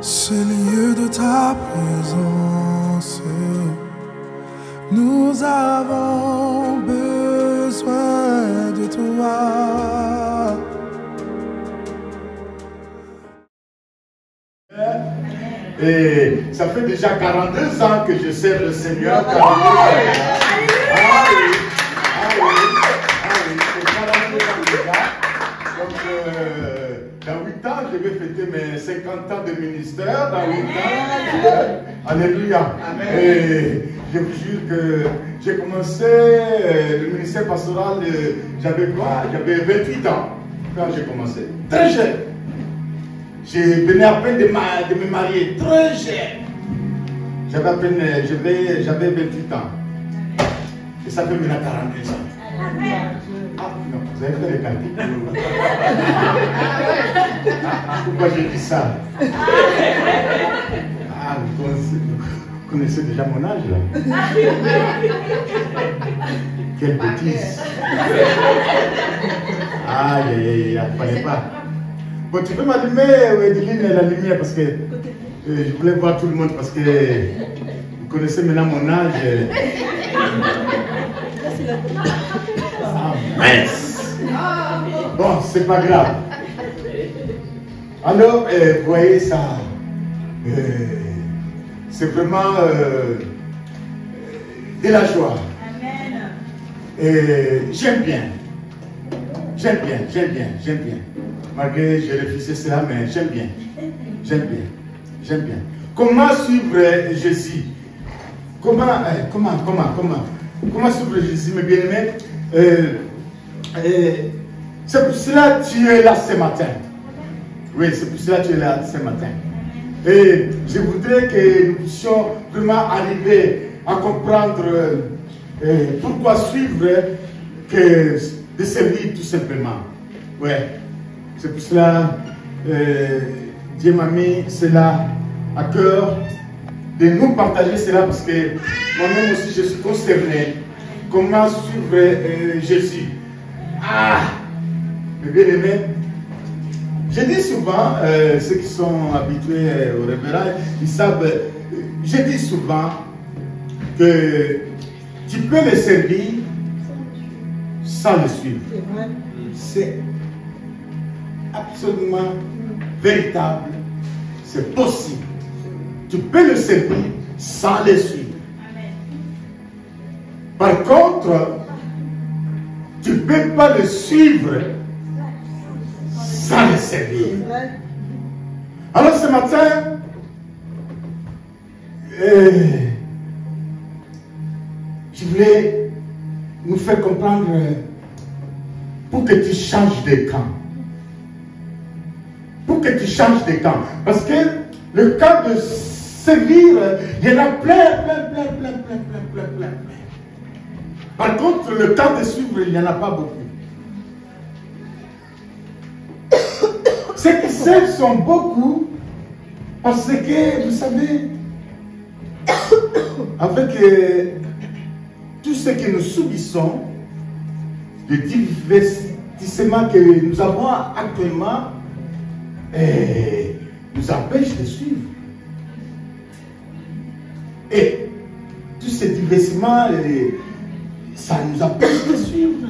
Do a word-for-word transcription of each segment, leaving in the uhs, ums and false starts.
ce lieu de ta présence. Nous avons besoin de toi. Et ça fait déjà quarante-deux ans que je sers le Seigneur. Ah oui, ah oui, ah oui, c'est quarante-deux ans déjà. Donc, euh, dans huit ans, je vais fêter mes cinquante ans de ministère. Dans huit ans, alléluia. Et je vous jure que j'ai commencé le ministère pastoral, j'avais quoi? J'avais vingt-huit ans quand j'ai commencé. Très jeune. Je venais à peine de, ma, de me marier, très jeune. J'avais à peine, j'avais vingt-huit ans. Et ça fait maintenant quarante-deux ans. Ah non, vous avez fait les calculs. Pourquoi j'ai dit ça? Ah, vous connaissez, vous connaissez déjà mon âge là. Quelle bêtise. Aïe, aïe, aïe, il ne fallait pas. Bon, tu peux m'allumer, Edilyn, la lumière parce que euh, je voulais voir tout le monde parce que vous connaissez maintenant mon âge. Ah, mince. Bon, c'est pas grave. Alors, euh, vous voyez ça, euh, c'est vraiment euh, de la joie. Et j'aime bien. J'aime bien, j'aime bien, j'aime bien. Malgré que j'ai refusé cela, mais j'aime bien. J'aime bien. J'aime bien. Comment suivre Jésus? Comment, euh, comment, comment, comment, comment suivre Jésus, mes bien-aimés? euh, euh, C'est pour cela que tu es là ce matin. Oui, c'est pour cela que tu es là ce matin. Et je voudrais que nous puissions vraiment arriver à comprendre euh, pourquoi suivre que de servir tout simplement. Ouais. C'est pour cela euh, Dieu m'a mis cela à cœur de nous partager cela parce que moi-même aussi je suis concerné. Comment suivre euh, Jésus? Ah, mes bien-aimés, je dis souvent, euh, ceux qui sont habitués euh, au révérend, ils savent, euh, je dis souvent que tu peux le servir sans le suivre. C'est absolument véritable, c'est possible. Tu peux le servir sans le suivre. Par contre, tu ne peux pas le suivre sans le servir. Alors ce matin, euh, je voulais nous faire comprendre pour que tu changes de camp. Pour que tu changes de camp. Parce que le camp de servir, il y en a plein, plein, plein, plein, plein, plein, plein, plein. Par contre, le camp de suivre, il n'y en a pas beaucoup. Ceux qui servent sont beaucoup parce que, vous savez, avec euh, tout ce que nous subissons, le divertissement que nous avons actuellement, et nous empêche de suivre. Et tous ces divertissements, ça nous empêche de suivre.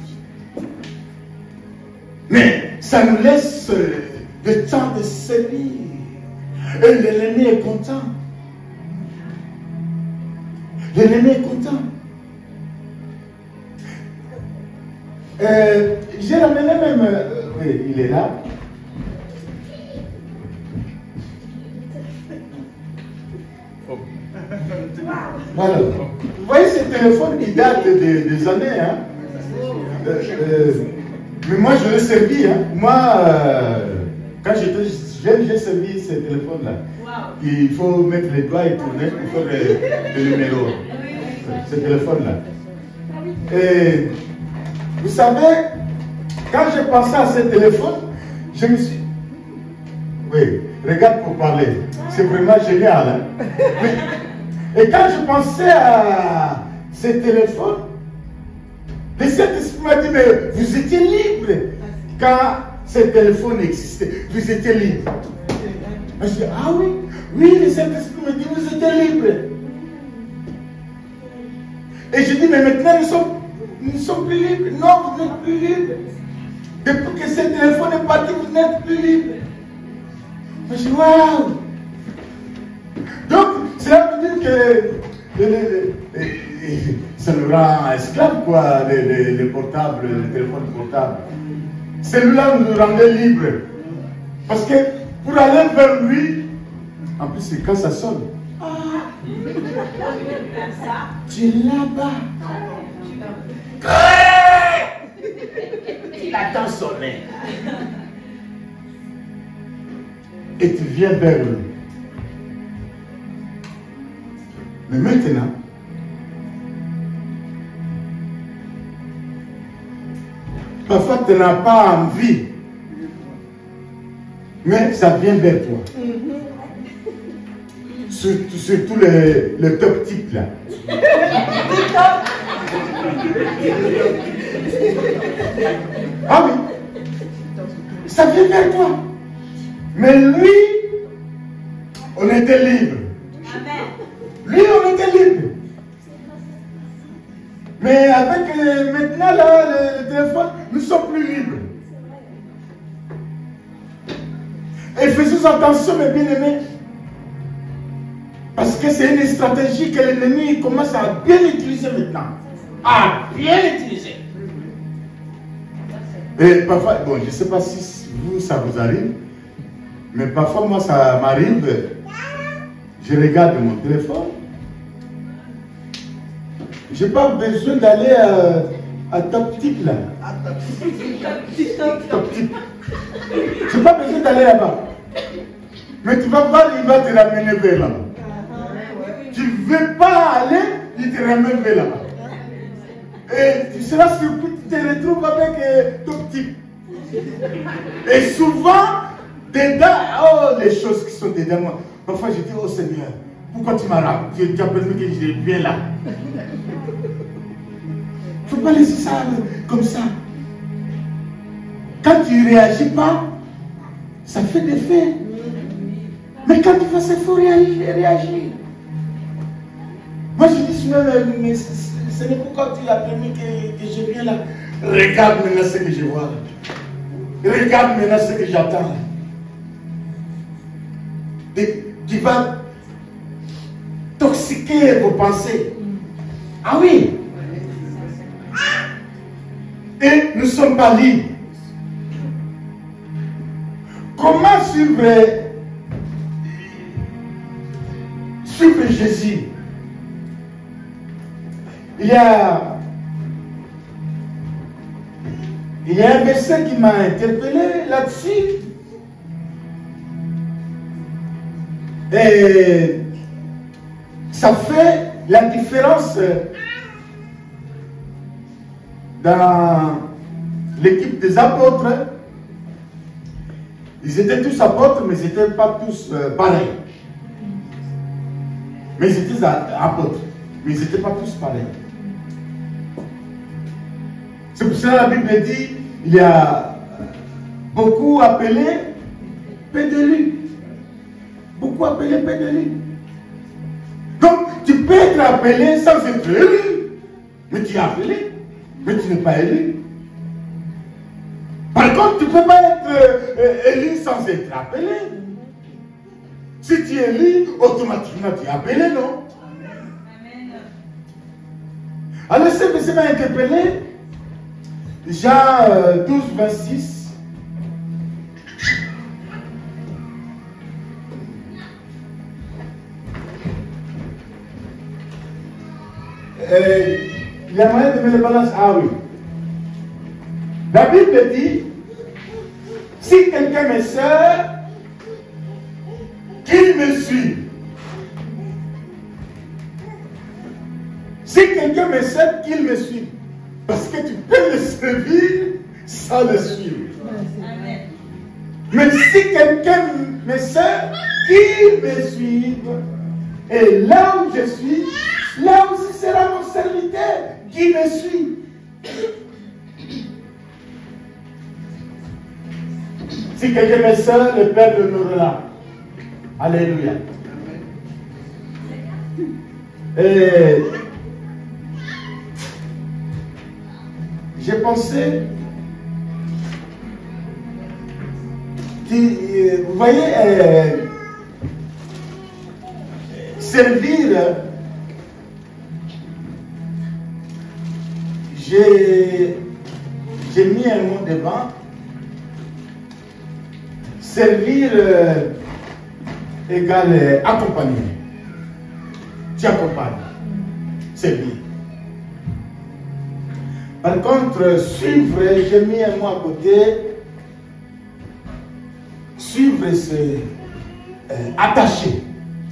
Mais ça nous laisse le temps de servir. Et l'ennemi est content. L'ennemi est content. Euh, J'ai ramené même, euh, oui, il est là. Voilà. Vous voyez ce téléphone qui date de, des années. Hein? Euh, euh, mais moi je l'ai servi. Hein? Moi, euh, quand j'étais jeune, j'ai servi ce téléphone-là. Wow. Il faut mettre les doigts et tourner pour faire le, le numéro. Ce téléphone-là. Et vous savez, quand j'ai pensé à ce téléphone, je me suis... Oui, regarde pour parler. C'est vraiment génial. Hein? Mais, et quand je pensais à ce téléphone, le Saint-Esprit m'a dit, mais vous étiez libre quand ce téléphone existait. Vous étiez libre. Je dis, ah oui, oui, le Saint-Esprit me dit, vous êtes libre. Et je dis, mais maintenant nous sommes, nous sommes plus libres. Non, vous n'êtes plus libres. Depuis que ce téléphone est parti, vous n'êtes plus libres. Je dis, waouh. Donc, cela veut dire que les, les, les, ça nous rend esclaves, quoi, les, les, les portables, les téléphones portables. Celui-là nous rendait libres. Parce que pour aller vers lui, en plus, c'est quand ça sonne. Ah, tu es là-bas. Il attend sonner. Et tu viens vers lui. Mais maintenant, parfois tu n'as pas envie, mais ça vient vers toi. Surtout, surtout les, les top types là. Ah oui, ça vient vers toi. Mais lui, on était libre. Lui, on était libre. Mais avec euh, maintenant là, le, le téléphone, nous ne sommes plus libres. Et faisons attention, mes bien-aimés. Parce que c'est une stratégie que l'ennemi commence à bien utiliser maintenant. À bien utiliser. Et parfois, bon, je ne sais pas si vous, ça vous arrive, mais parfois, moi, ça m'arrive. Je regarde mon téléphone. Je n'ai pas besoin d'aller à, à Top Tip là. Top Tip. Je n'ai pas besoin d'aller là-bas. Mais tu vas voir, il va te ramener vers là-bas. Tu ne veux pas aller, il te ramène vers là-bas. Et tu seras surpris, tu te retrouves avec euh, Top Tip. Et souvent, dedans, oh, les choses qui sont dedans moi. Parfois je dis, oh Seigneur, pourquoi tu m'as rappelé, tu as permis que je vienne là? Il ne faut pas laisser ça comme ça. Quand tu ne réagis pas, ça fait des faits. Mais quand tu fais ça, il faut réagir, réagir. Moi je dis souvent, mais ce n'est pourquoi tu as permis que, que je vienne là. Regarde maintenant ce que je vois là. Regarde maintenant ce que j'attends là. Et tu vas toxiquer vos pensées. Ah oui. Et nous ne sommes pas libres. Comment suivre, suivre Jésus? Il y a, il y a un verset qui m'a interpellé là-dessus. Et ça fait la différence dans l'équipe des apôtres. Ils étaient tous apôtres, mais ils n'étaient pas tous euh, pareils. Mais ils étaient apôtres, mais ils n'étaient pas tous pareils. C'est pour ça que la Bible dit, il y a beaucoup appelés, peu d'élus. Beaucoup appelés, peu d'élus. Donc, tu peux être appelé sans être élu. Mais tu es appelé, mais tu n'es pas élu. Par contre, tu ne peux pas être euh, élu sans être appelé. Si tu es élu, automatiquement tu es appelé, non? Amen. Alors, ce verset m'a interpellé. Jean euh, douze, vingt-six. Euh, il y a moyen de mettre le balance. Ah oui. La Bible dit, si quelqu'un me sert, qu'il me suive. Si quelqu'un me sert, qu'il me suive. Parce que tu peux le servir sans le suivre. Amen. Mais si quelqu'un me sert, qu'il me suive. Et là où je suis, là aussi sera mon serviteur qui me suit. Si quelqu'un me sert, le Père l'honorera. Alléluia. Et j'ai pensé, vous voyez, euh, servir, j'ai mis un mot devant. Servir euh, égale euh, accompagner. Tu accompagnes. Servir. Par contre, suivre, j'ai mis un mot à côté. Suivre, c'est euh, attacher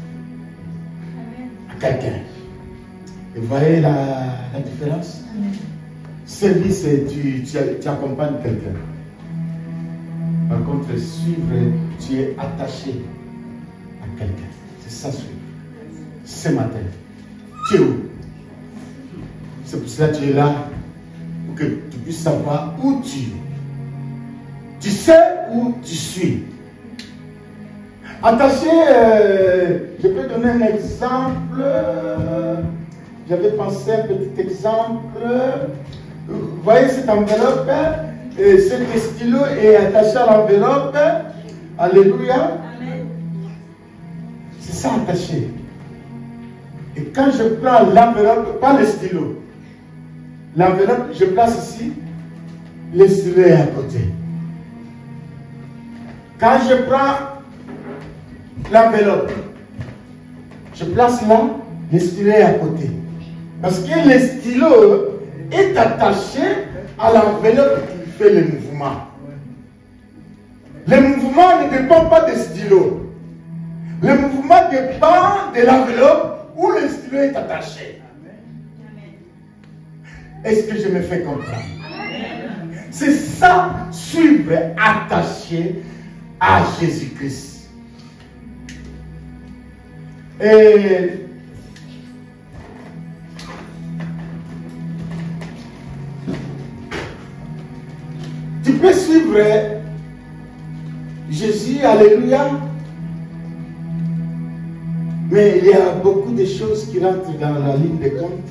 à quelqu'un. Et vous voyez la, la différence? Servir, c'est tu, tu, tu accompagnes quelqu'un. Par contre, suivre, tu es attaché à quelqu'un. C'est ça, suivre. Ce matin, tu es où? C'est pour cela que tu es là, pour que tu puisses savoir où tu es. Tu sais où tu suis. Attaché, euh, je peux donner un exemple. J'avais pensé un petit exemple. Vous voyez cette enveloppe, et ce stylo est attaché à l'enveloppe. Alléluia. C'est ça, attaché. Et quand je prends l'enveloppe, pas le stylo, l'enveloppe, je place ici, le stylo est à côté. Quand je prends l'enveloppe, je place là, le stylo est à côté. Parce que le stylo est attaché à l'enveloppe qui fait le mouvement. Le mouvement ne dépend pas du stylo. Le mouvement dépend de l'enveloppe où le stylo est attaché. Est-ce que je me fais comprendre? C'est ça, suivre, attaché à Jésus-Christ. Et tu peux suivre Jésus, alléluia. Mais il y a beaucoup de choses qui rentrent dans la ligne de compte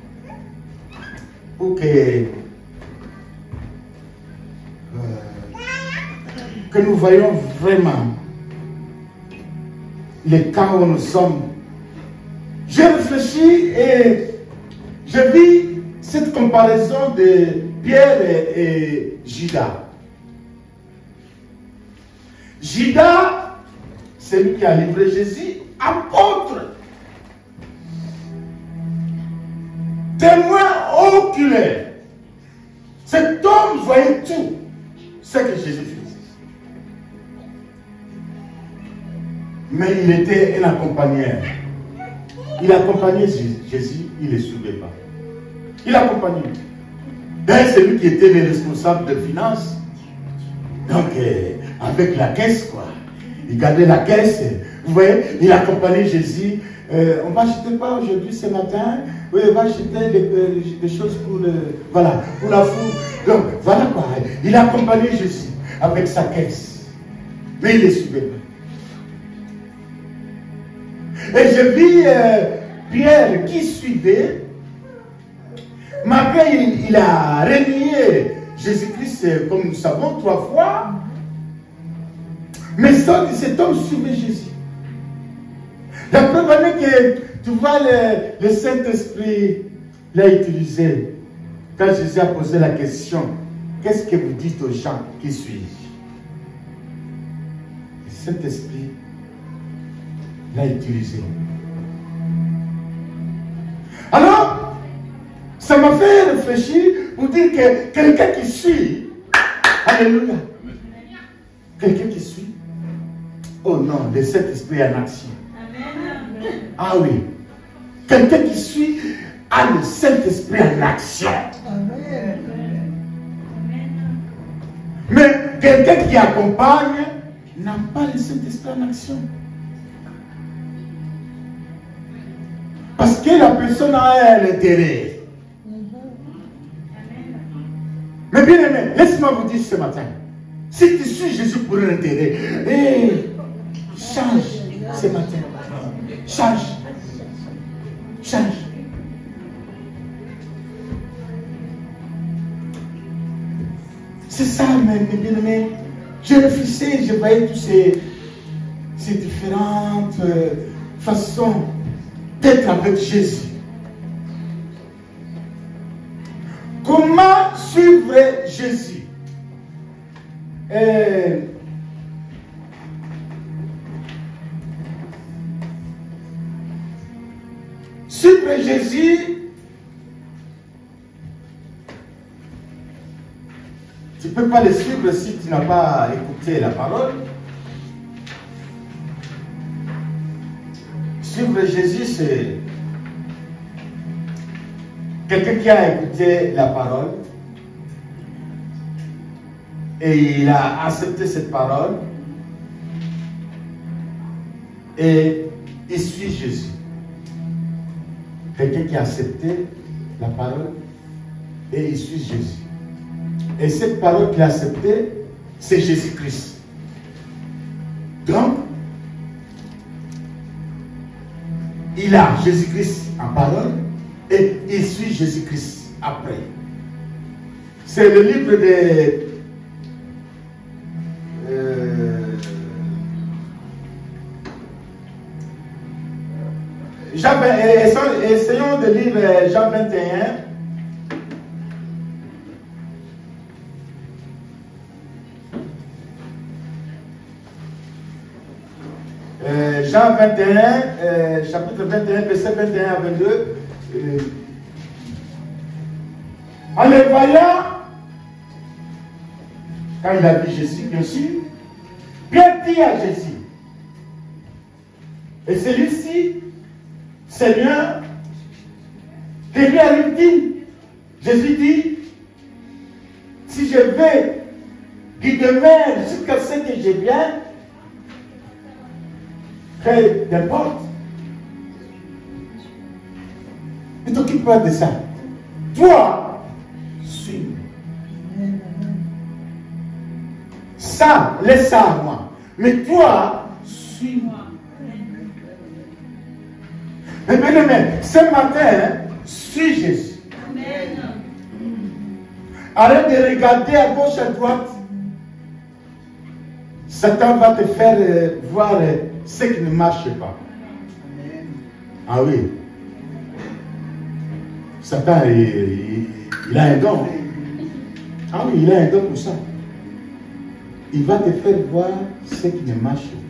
pour que, euh, que nous voyons vraiment les cas où nous sommes. J'ai réfléchi et je vis cette comparaison de Pierre et, et Judas. Judas, c'est lui qui a livré Jésus, apôtre, témoin oculaire. Cet homme voyait tout ce que Jésus faisait. Mais il était un accompagneur. Il accompagnait Jésus, il ne le suivait pas. Il accompagnait. Ben, c'est lui qui était le responsable de finances. Donc, euh, avec la caisse, quoi. Il gardait la caisse. Vous voyez, il accompagnait Jésus. Euh, on va acheter quoi aujourd'hui, ce matin? Oui, on va acheter des, des choses pour, le, voilà, pour la foule. Donc, voilà quoi. Il accompagnait Jésus avec sa caisse. Mais il ne le suivait pas. Et je vis euh, Pierre qui suivait. Malgré il, il a renié Jésus-Christ, comme nous savons, trois fois. Mais cet homme suivait Jésus. La preuve est que tu vois le, le Saint-Esprit l'a utilisé. Quand Jésus a posé la question, qu'est-ce que vous dites aux gens qui suivent? Le Saint-Esprit l'a utilisé. Alors, ça m'a fait réfléchir pour dire que quelqu'un qui suit, alléluia, quelqu'un qui suit, oh non, le Saint-Esprit est en action. Ah oui, quelqu'un qui suit a le Saint-Esprit en action. Mais quelqu'un qui accompagne n'a pas le Saint-Esprit en action. Parce que la personne a un intérêt. Mais bien aimé, laisse-moi vous dire ce matin, si tu suis Jésus pour un intérêt, hey, change. ce matin. Change. Change. C'est ça, mes bien-aimés. Je réfléchissais, je voyais toutes ces, ces différentes euh, façons d'être avec Jésus. Comment suivre Jésus? Euh, suivre Jésus, tu ne peux pas le suivre si tu n'as pas écouté la parole. Suivre Jésus, c'est quelqu'un qui a écouté la parole et il a accepté cette parole et il suit Jésus. Quelqu'un qui a accepté la parole et il suit Jésus. Et cette parole qu'il a acceptée, c'est Jésus-Christ. Donc, il a Jésus-Christ en parole et il suit Jésus-Christ après. C'est le livre de euh, Jean, essayons de lire Jean vingt et un. Euh, Jean vingt et un, euh, chapitre vingt et un, verset vingt et un à vingt-deux. Euh, en le voyant, quand il a vu Jésus, bien sûr, Pierre dit à Jésus, et celui-ci, Seigneur, que lui arrive-t-il? Jésus dit, si je vais du demeure jusqu'à ce que je vienne, peu importe. Ne t'occupe pas de ça. Toi, suis. Ça, laisse ça à moi. Mais toi, suis-moi. Mais bien aimé, ce matin, suis Jésus. Amen. Arrête de regarder à gauche, à droite. Satan va te faire euh, voir euh, ce qui ne marche pas. Amen. Ah oui. Satan, il, il, il a un don. Ah oui, il a un don pour ça. Il va te faire voir ce qui ne marche pas.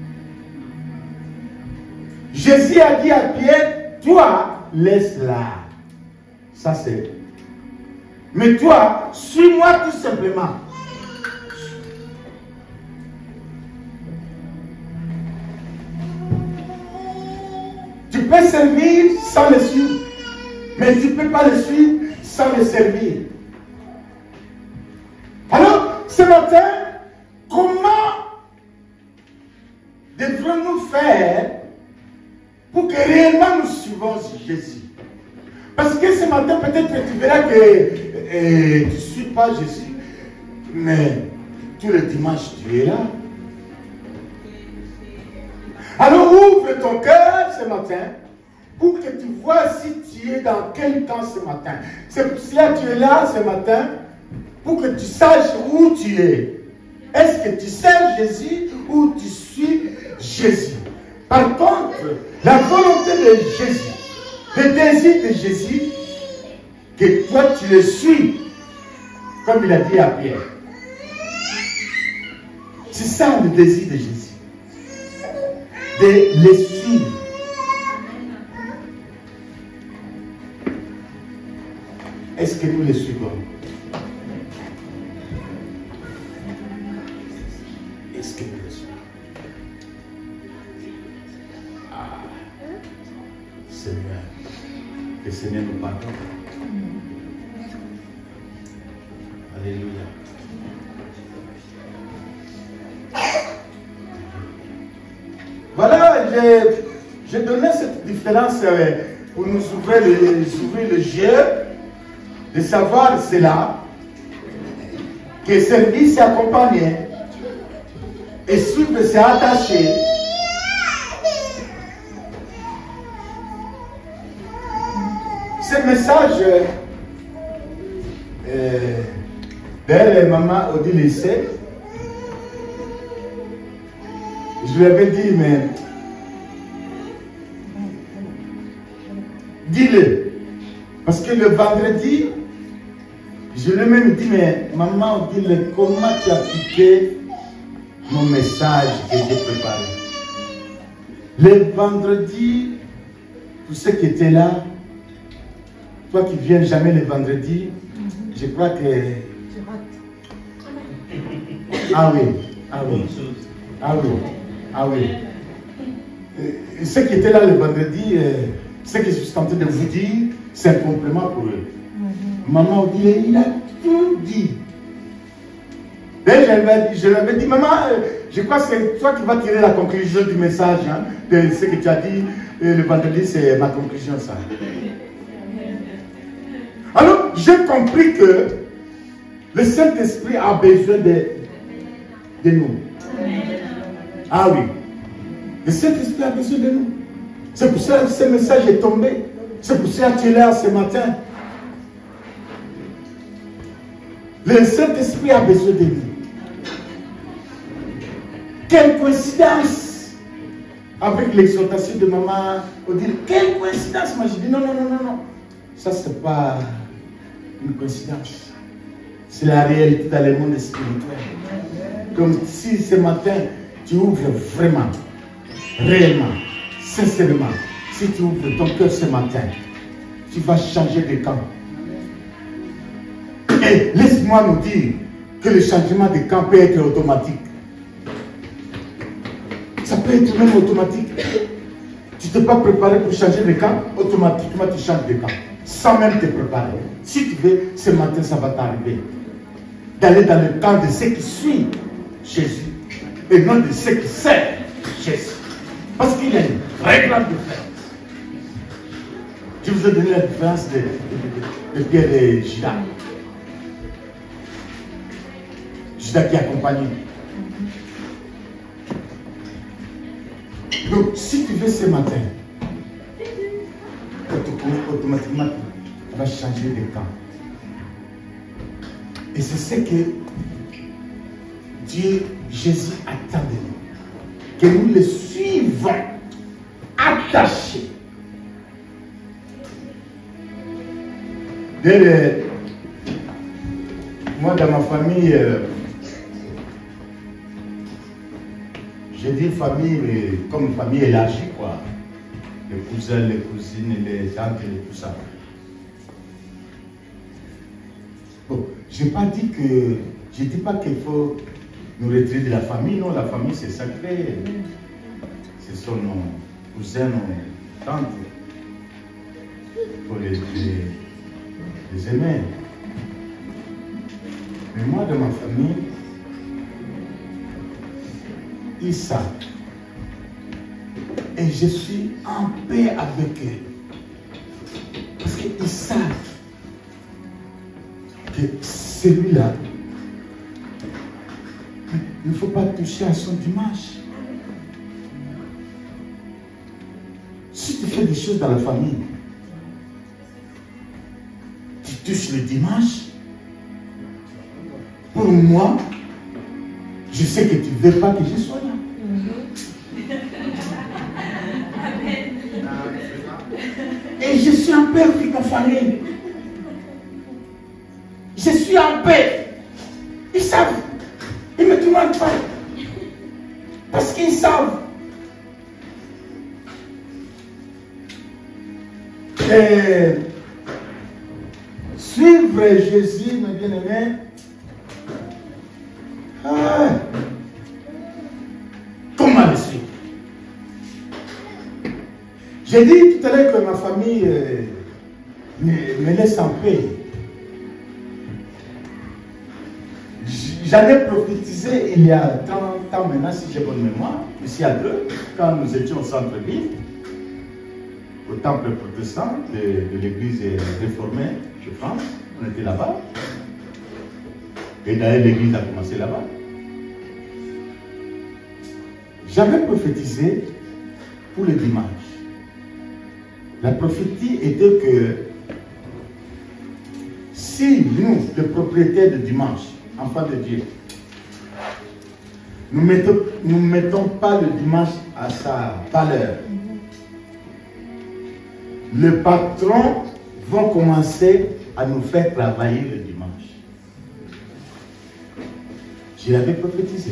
Jésus a dit à Pierre, toi, laisse-la. Ça c'est. Mais toi, suis-moi tout simplement. Tu peux servir sans le suivre, mais tu ne peux pas le suivre sans le servir. Alors, ce matin, comment devrons-nous faire pour que réellement nous suivons Jésus? Parce que ce matin, peut-être que tu verras que euh, tu ne suis pas Jésus, mais tous les dimanches, tu es là. Alors ouvre ton cœur ce matin pour que tu vois si tu es dans quel temps ce matin. C'est pour cela que tu es là ce matin, pour que tu saches où tu es. Est-ce que tu sers Jésus ou tu suis Jésus? Par contre, la volonté de Jésus, le désir de Jésus, que toi tu le suis, comme il a dit à Pierre. C'est ça le désir de Jésus. De les suivre. Est-ce que nous les suivons? Est-ce que nous les suivons? Ah, Seigneur, que le Seigneur nous pardonne. Alléluia. Voilà, j'ai donné cette différence pour nous ouvrir les, ouvrir les yeux, de savoir cela, que servir c'est accompagner, et suivre c'est attacher, ce message, euh, d'ailleurs, maman Odile essaie. Je lui avais dit, mais dis-le. Parce que le vendredi, je lui ai même dit, mais maman Odile, comment tu as piqué mon message que j'ai préparé? Le vendredi, tous ceux qui étaient là, toi qui viens jamais le vendredi, je crois que... Ah oui, ah oui, ah oui, ah oui. Et ceux qui étaient là le vendredi, euh, ce que je suis en train de vous dire, c'est un complément pour eux. Maman, il a tout dit. D'ailleurs, je lui avais dit, maman, je crois que c'est toi qui vas tirer la conclusion du message, hein, de ce que tu as dit le vendredi, c'est ma conclusion, ça. Alors, j'ai compris que le Saint-Esprit a besoin de, de nous. Ah oui. Le Saint-Esprit a besoin de nous. C'est pour ça que ce message est tombé. C'est pour ça que tu es là ce matin. Le Saint-Esprit a besoin de nous. Quelle coïncidence avec l'exhortation de maman Odile. Quelle coïncidence. Moi je dis non, non, non, non, non. Ça c'est pas une coïncidence. C'est la réalité dans le monde spirituel. Donc si ce matin tu ouvres vraiment, réellement, sincèrement, si tu ouvres ton cœur ce matin, tu vas changer de camp. Et laisse-moi nous dire que le changement de camp peut être automatique. Ça peut être même automatique. Tu ne t'es pas préparé pour changer de camp, automatiquement tu changes de camp. Sans même te préparer. Si tu veux, ce matin ça va t'arriver. D'aller dans le camp de ceux qui suivent Jésus. Et non de ceux qui servent Jésus. Parce qu'il y a une très grande différence. Je vous ai donné la différence de, de, de, de Pierre et Judas. Judas qui accompagne. Donc, si tu veux ce matin, automatiquement, tu vas changer de camp. Et c'est ce que Dieu, Jésus attend de nous. Que nous le suivons, attachés. Dès le, moi, dans ma famille, euh, je dis famille, mais comme famille élargie, quoi. Les cousins, les cousines, les tantes et tout ça. Bon, je n'ai pas dit que, je ne dis pas qu'il faut nous retirer de la famille. Non, la famille c'est sacré. Ce sont nos cousins, nos tantes. Il faut les, les, les aimer. Mais moi, de ma famille, ils savent. Et je suis en paix avec eux. Parce qu'ils savent que celui-là, il ne faut pas toucher à son dimanche. Si tu fais des choses dans la famille, tu touches le dimanche, pour moi, je sais que tu ne veux pas que je sois là. Et je suis en paix avec ma famille. Je suis en paix. Ils savent. Ils ne me demandent pas. Parce qu'ils savent. Et suivre Jésus, mes bien-aimés, ah, comment le suivre? J'ai dit tout à l'heure que ma famille euh, me, me laisse en paix. J'en ai prophétisé il y a trente ans maintenant, si j'ai bonne mémoire, ici à deux, quand nous étions au centre-ville, au temple protestant de, de l'église réformée de France. On était là-bas. Et d'ailleurs, l'église a commencé là-bas. J'avais prophétisé pour le dimanche. La prophétie était que si nous, les propriétaires de dimanche, enfants de Dieu, nous ne mettons, nous mettons pas le dimanche à sa valeur, le patron va commencer à nous faire travailler le dimanche. Je l'avais prophétisé.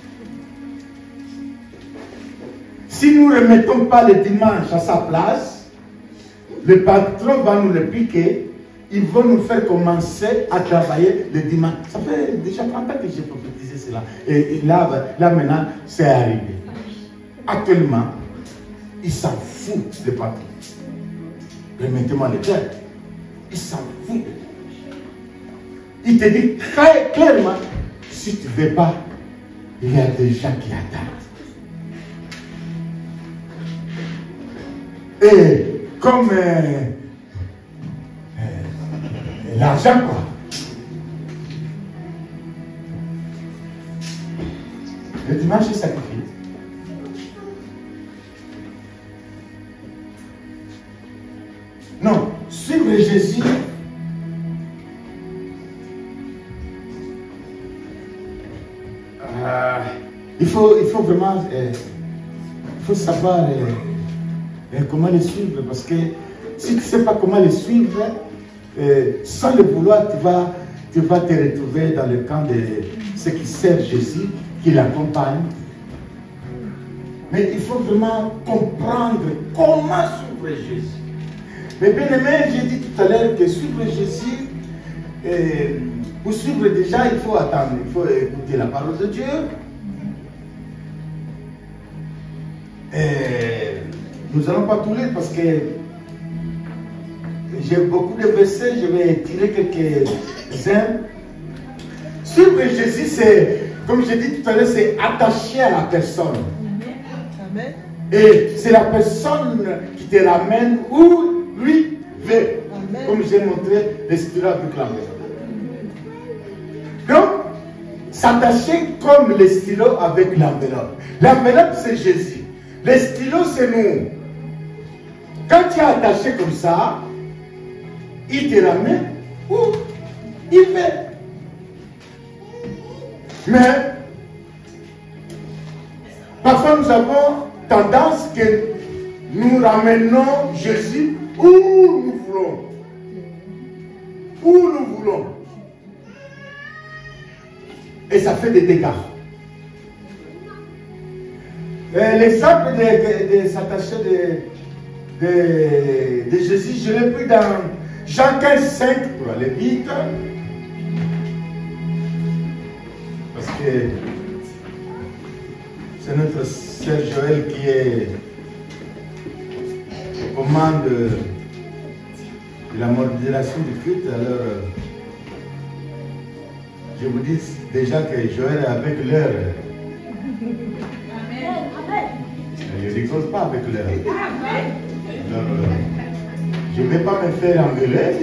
Si nous ne remettons pas le dimanche à sa place, le patron va nous le piquer. Ils vont nous faire commencer à travailler le dimanche. Ça fait déjà trente ans que j'ai prophétisé cela. Et, et là, là, maintenant, c'est arrivé. Actuellement, ils s'en foutent des patrons. Remettez-moi le cœur. Ils s'en foutent. Il te dit très clairement, si tu ne veux pas, il y a des gens qui attendent. Et comme euh, euh, l'argent, quoi. Le dimanche est sacrifié. Non, suivre Jésus, euh, il, faut, il faut vraiment euh, il faut savoir euh, euh, comment le suivre, parce que si tu ne sais pas comment le suivre, euh, sans le vouloir, tu vas, tu vas te retrouver dans le camp de ceux qui servent Jésus, qui l'accompagnent. Mais il faut vraiment comprendre comment suivre Jésus. Mais bien aimé, j'ai dit tout à l'heure que suivre Jésus, euh, pour suivre déjà, il faut attendre, il faut écouter la parole de Dieu. Et nous n'allons pas tout lire parce que j'ai beaucoup de versets, je vais tirer quelques-uns. Suivre Jésus, c'est, comme j'ai dit tout à l'heure, c'est attaché à la personne. Amen. Et c'est la personne qui te ramène où lui veut. Amen. Comme j'ai montré le stylo avec l'enveloppe. Donc, s'attacher comme le stylo avec l'enveloppe. L'enveloppe, c'est Jésus. Le stylo, c'est nous. Quand tu es attaché comme ça, il te ramène où il veut. Mais, parfois nous avons tendance que nous ramenons Jésus où nous voulons. Où nous voulons. Et ça fait des dégâts. L'exemple de, de, de s'attacher de, de, de Jésus, je l'ai pris dans Jean quinze, cinq pour aller vite. Parce que c'est notre sœur Joël qui est aux commandes de la modération du culte. Alors, je vous dis déjà que Joël est avec l'heure. Je ne rigole pas avec l'heure. Alors, je ne vais pas me faire engueuler.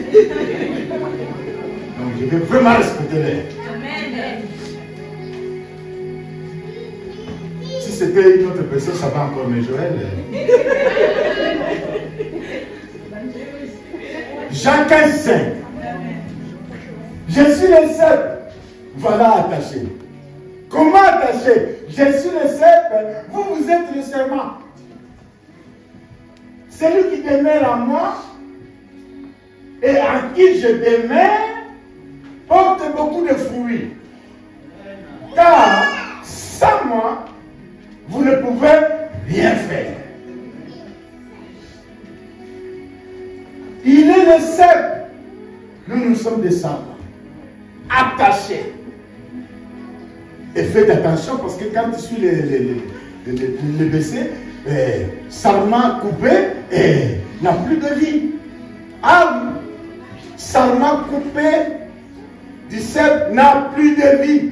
Donc, je vais vraiment respecter l'heure. Si c'était une autre personne, ça va encore, mais Joël. Jean quinze, cinq. Je suis le seul. Voilà attaché. Comment attaché? Je suis le seul. Vous, vous êtes le serment. Celui qui demeure en moi et en qui je demeure porte beaucoup de fruits. Car sans moi, vous ne pouvez rien faire. Il est le seul. Nous, nous sommes des saints. Attachés. Et faites attention parce que quand tu suis les, les, les, les, les verset, eh, sarment coupé et n'a plus de vie. Ah oui, sarment coupé du cèpe n'a plus de vie.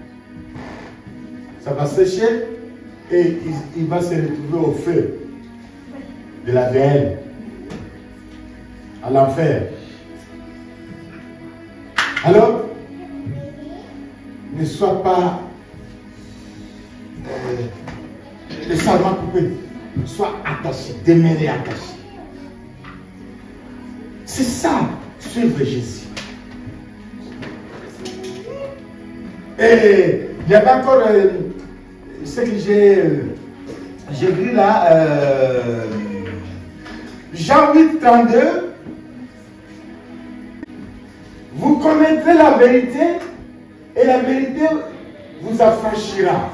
Ça va sécher et il, il va se retrouver au feu de la V L, à l'enfer. Alors, ne sois pas euh, le sarment coupé, sois attaché, demeurez attaché. C'est ça, suivre Jésus. Et il y avait encore euh, ce que j'ai euh, j'ai vu là, euh, Jean huit, trente-deux. Vous connaîtrez la vérité et la vérité vous affranchira.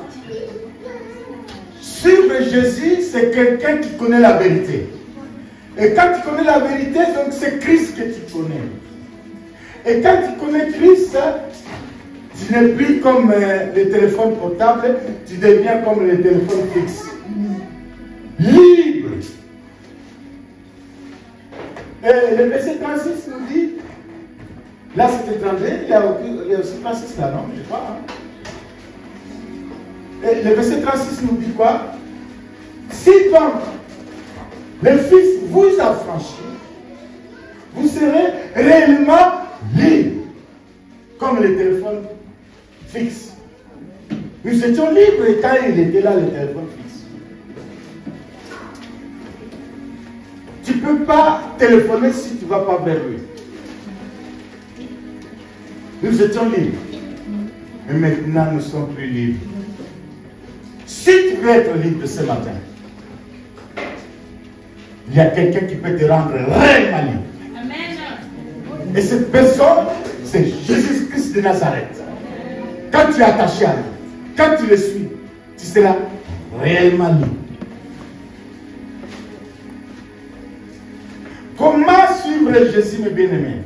Suivre Jésus, c'est quelqu'un qui connaît la vérité. Et quand tu connais la vérité, donc c'est Christ que tu connais. Et quand tu connais Christ, tu n'es plus comme euh, les téléphones portables, tu deviens comme les téléphones fixes. Libre. Et le verset trente-six nous dit, là c'était trente-deux, il y a, il y a aussi trente-six là, non? Je crois. Hein? Et le verset trente-six nous dit quoi? Si donc le Fils vous affranchit, vous serez réellement libre, comme les téléphones fixes. Nous étions libres et quand il était là, le téléphone fixe. Tu ne peux pas téléphoner si tu ne vas pas vers lui. Nous étions libres. Mais maintenant, nous ne sommes plus libres. Si tu veux être libre ce matin, il y a quelqu'un qui peut te rendre réellement libre. Amen. Et cette personne, c'est Jésus-Christ de Nazareth. Quand tu es attaché à lui, quand tu le suis, tu seras réellement libre. Comment suivre Jésus, mes bien-aimés?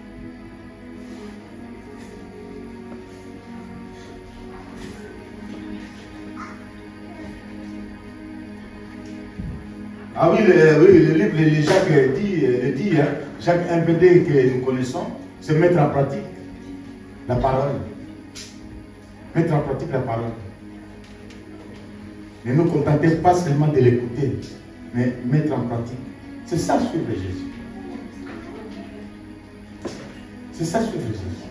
Ah oui, le, oui, le livre de Jacques dit, le dit hein, Jacques un peu que nous connaissons, c'est mettre en pratique la parole. Mettre en pratique la parole. Ne nous contenter pas seulement de l'écouter, mais mettre en pratique. C'est ça suivre Jésus. C'est ça suivre Jésus.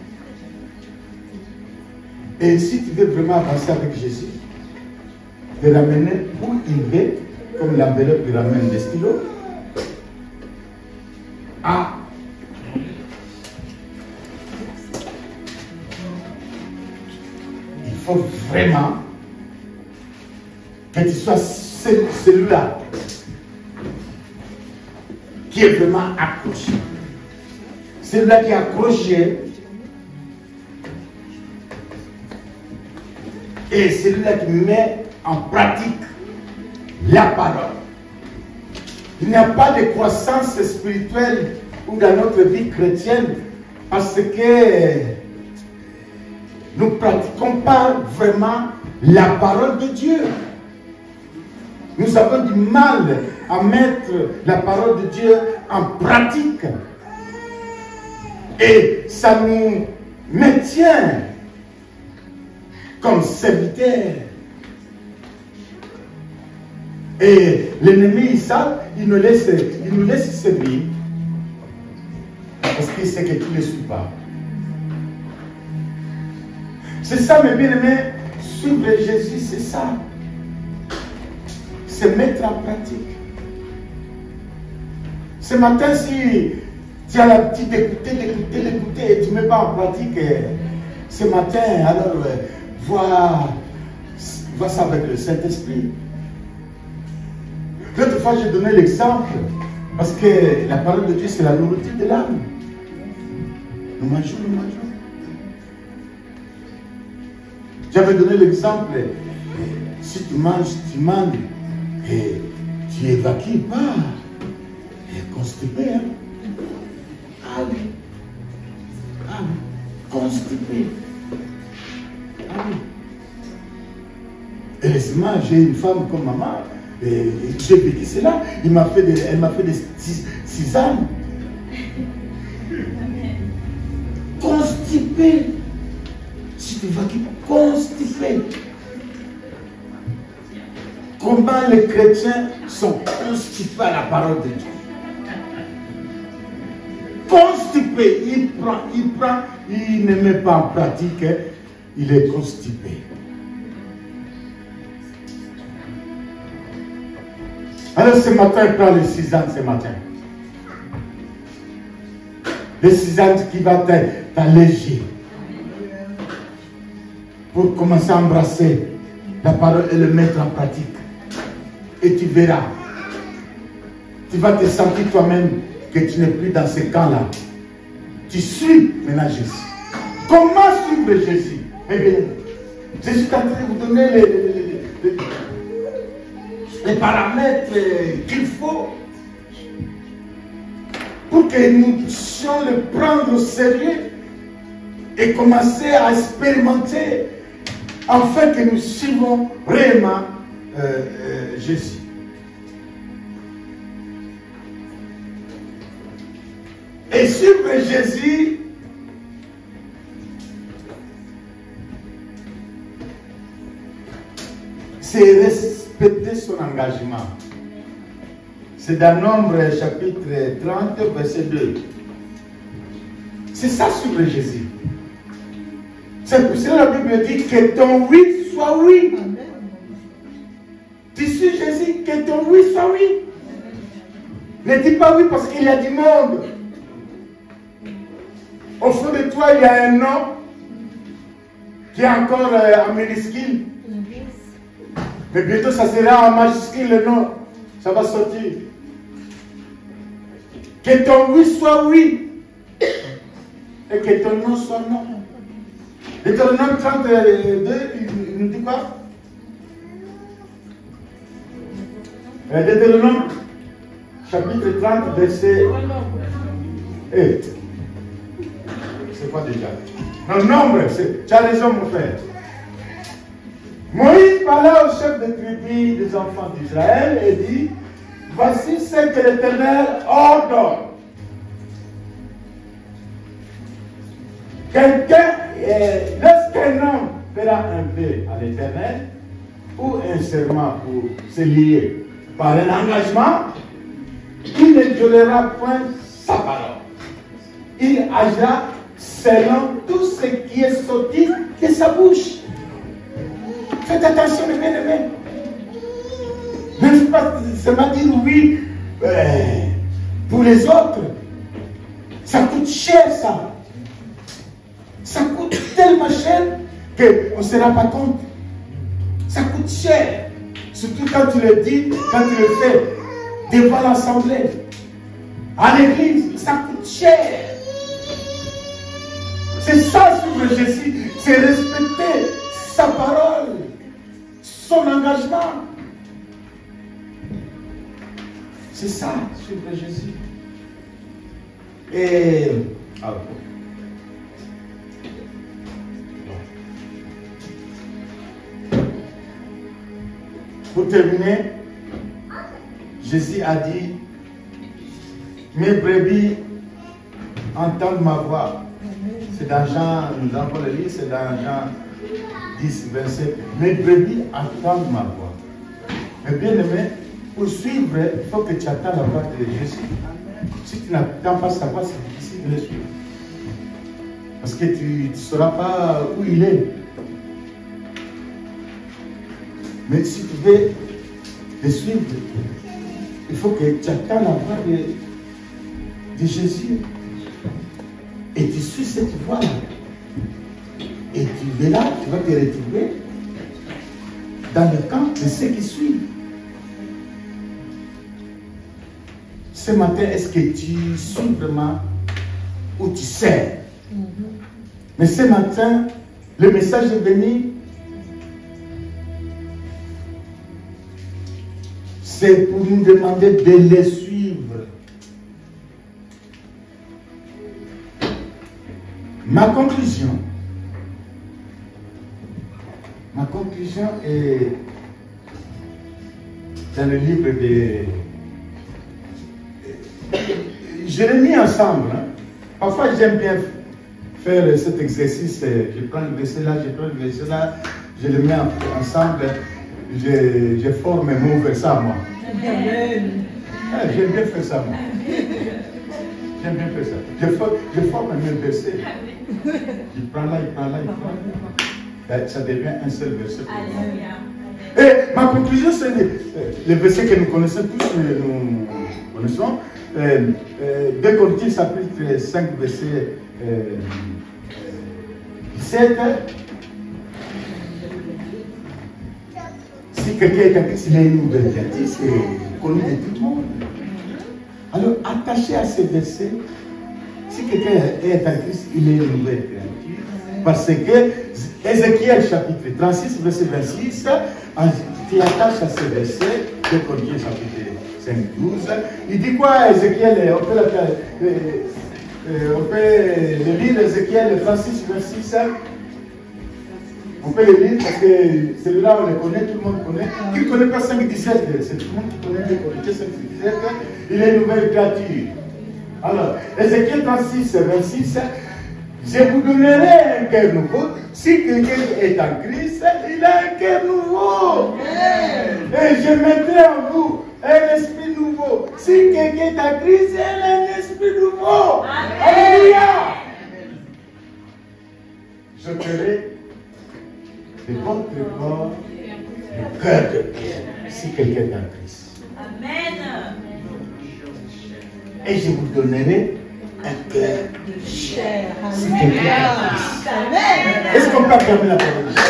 Et si tu veux vraiment avancer avec Jésus, de l'amener où il veut, comme l'enveloppe qui ramène des stylos, à il faut vraiment que tu sois celui-là qui est vraiment accroché. Celui-là qui est accroché et celui-là qui met en pratique la parole. Il n'y a pas de croissance spirituelle ou dans notre vie chrétienne parce que nous ne pratiquons pas vraiment la parole de Dieu. Nous avons du mal à mettre la parole de Dieu en pratique. Et ça nous maintient comme serviteurs. Et l'ennemi, il sait, il nous laisse, il nous laisse servir. Parce qu'il sait que tu ne le suis pas. C'est ça, mes bien-aimés, suivre Jésus, c'est ça. C'est mettre en pratique. Ce matin, si tu as l'habitude d'écouter, d'écouter, d'écouter, et tu ne mets pas en pratique, ce matin, alors, vois, vois ça avec le Saint-Esprit. L'autre fois, j'ai donné l'exemple, parce que la parole de Dieu, c'est la nourriture de l'âme. Nous mangeons, nous mangeons. J'avais donné l'exemple, si tu manges, tu manges, et tu évacues pas, et constipé, hein. Ah oui, ah oui, constipé. Ah oui. Et récemment, j'ai une femme comme maman, et j'ai vécu cela, il m'a fait des, elle m'a fait des tisanes. Constipé. Si tu vas qui constipé. Comment les chrétiens sont constipés à la parole de Dieu. Constipé, il prend, il prend, il ne met pas en pratique, il est constipé. Alors ce matin, il prend les six ans ce matin. Les six ans qui va t'alléger. pour commencer à embrasser la parole et le mettre en pratique. Et tu verras. Tu vas te sentir toi-même que tu n'es plus dans ce camp-là. Tu suis maintenant Jésus. Comment suivre Jésus? Eh bien, Jésus est en train de vous donner les, les, les, les, les paramètres qu'il faut pour que nous puissions le prendre au sérieux et commencer à expérimenter afin que nous suivons vraiment euh, euh, Jésus. Et suivre Jésus, c'est respecter son engagement. C'est dans Nombre chapitre trente, verset deux. C'est ça suivre Jésus. C'est pour cela que la Bible dit que ton oui soit oui. Tu suis Jésus, que ton oui soit oui. Ne dis pas oui parce qu'il y a du monde. Au fond de toi, il y a un nom qui est encore euh, en minuscule. Mais bientôt, ça sera en majuscule le nom. Ça va sortir. Que ton oui soit oui. Et que ton non soit non. Deutéronome trente-deux, il nous dit quoi? Deutéronome chapitre trente, verset un. C'est quoi déjà? Non, nombre, tu as raison mon frère. Moïse parla au chef de tribu des enfants d'Israël et dit, voici ce que l'Éternel ordonne. Quelqu'un, lorsqu'un homme fera un vœu à l'Éternel, ou un serment pour se lier par un engagement, il ne violera point sa parole. Il agira selon tout ce qui est sorti de sa bouche. Faites attention, les bien-aimés. Ne faut pas seulement dire oui euh, pour les autres. Ça coûte cher, ça. Ça coûte tellement cher qu'on ne se rend pas compte. Ça coûte cher. Surtout quand tu le dis, quand tu le fais devant l'assemblée. À l'église, ça coûte cher. C'est ça, suivre Jésus. C'est respecter sa parole, son engagement. C'est ça, suivre Jésus. Et... Ah, pour terminer, Jésus a dit, mes brebis entendent ma voix. C'est dans Jean, nous allons le lire, c'est dans Jean dix, verset. Mes brebis entendent ma voix. Mais bien aimé, pour suivre, il faut que tu attends la voix de Jésus. Si tu n'attends pas sa voix, c'est difficile de le suivre. Parce que tu ne sauras pas où il est. Mais si tu veux le suivre, il faut que tu attends la voix de, de Jésus. Et tu suis cette voie-là. Et tu verras, tu vas te retrouver dans le camp de ceux qui suivent. Ce matin, est-ce que tu suis vraiment ou tu sais? Mais ce matin, le message est venu. C'est pour nous demander de les suivre. Ma conclusion, ma conclusion est dans le livre de... Je l'ai mis ensemble. Hein. Parfois, j'aime bien faire cet exercice. Je prends le verset là, je prends le verset là, je le mets ensemble. Je, je forme mon verset à moi. Ah, j'aime bien faire ça, moi. J'aime bien faire ça. Je, for, je forme mes versets. Il prend là, il prend là, il prend là. Ça devient un seul verset. Et ma conclusion, c'est le, le verset que nous connaissons tous, nous connaissons. Euh, euh, deux Corinthiens, chapitre cinq, verset euh, dix-sept. quelqu'un est en Christ, il est une nouvelle créature, c'est connu de tout le monde. Alors, attaché à ces versets, si quelqu'un est en Christ, il est une nouvelle créature. Parce que Ézéchiel chapitre trente-six, verset vingt-six, tu attaches à ces versets, de Corinthiens chapitre cinq, douze, il dit quoi Ézéchiel? On peut, la, euh, euh, on peut le lire, Ézéchiel trente-six, vingt-six. On peut le lire parce que celui-là, on le connaît, tout le monde connaît. Qui ne connaît pas cinq dix-sept, c'est tout le monde qui connaît Corinthiens cinq dix-sept, il est une nouvelle créature. Alors, Ézéchiel trente-six, vingt-six, je vous donnerai un cœur nouveau. Si quelqu'un est en Christ, il a un cœur nouveau. Et je mettrai en vous un esprit nouveau. Si quelqu'un est en Christ, il a un esprit nouveau. Alléluia. Je ferai de votre corps le cœur de pierre. Si quelqu'un est en Christ. Amen. Et je vous donnerai un cœur De chair. si quelqu'un est en Christ. Amen. Est-ce qu'on peut acclamer la parole de Dieu?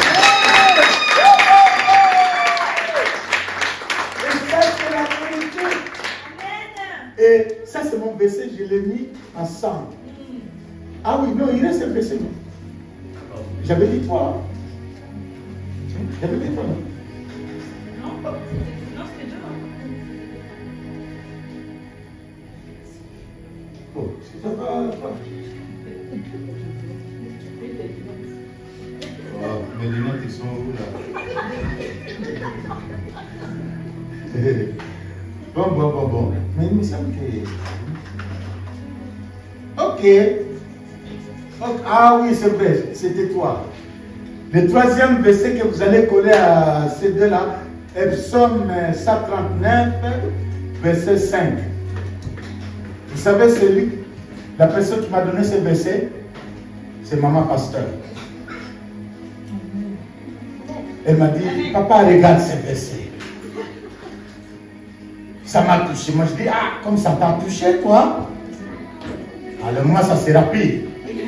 Et ça, c'est la vérité. Et ça, c'est mon verset, je l'ai mis ensemble. Ah oui, non, il reste un verset, non. J'avais dit toi. J'avais dit toi, non. Non, non, c'était deux. Oh, ça va pas. Oh, mes lunettes, ils sont où là? Bon, bon, bon, bon. Mais il me semble que. Ok. Ok. Ah oui, c'est vrai, c'était toi. Le troisième verset que vous allez coller à ces deux-là est Psaume cent trente-neuf, verset cinq. Vous savez, celui, la personne qui m'a donné ce verset, c'est Maman Pasteur. Elle m'a dit, papa, regarde ce verset. Ça m'a touché. Moi, je dis, ah, comme ça t'a touché, toi. Alors, moi, ça sera pire.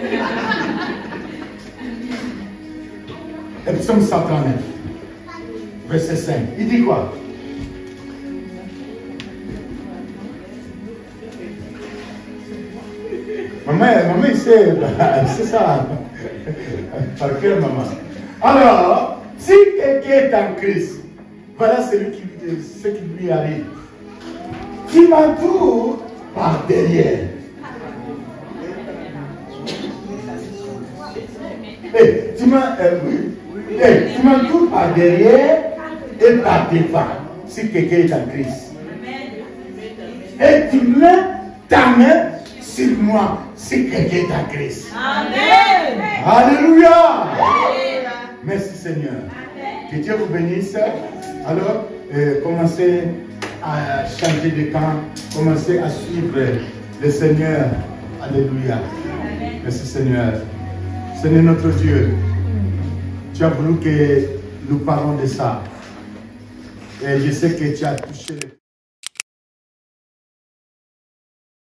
Et Psaume cent trente-neuf, verset cinq. Il dit quoi? Maman, maman, il sait, c'est ça. Par cœur, maman. Alors, si quelqu'un est en Christ, voilà celui qui, ce qui lui arrive. Qui m'entoure par derrière. Et tu m'as, euh, oui. Et tu m'entoures par derrière et par devant. Si quelqu'un est en Christ. Et tu mets ta main sur moi. Si quelqu'un est en Christ. Amen. Alléluia. Merci Seigneur. Que Dieu vous bénisse. Alors, euh, commencez à changer de camp. Commencez à suivre le Seigneur. Alléluia. Merci Seigneur. Seigneur notre Dieu, tu as voulu que nous parlons de ça. Et je sais que tu as touché le